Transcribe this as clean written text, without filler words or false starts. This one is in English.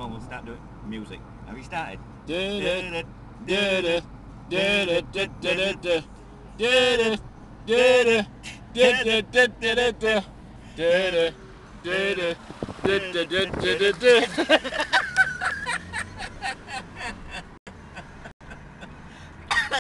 Come on, we'll start doing music. Have you started?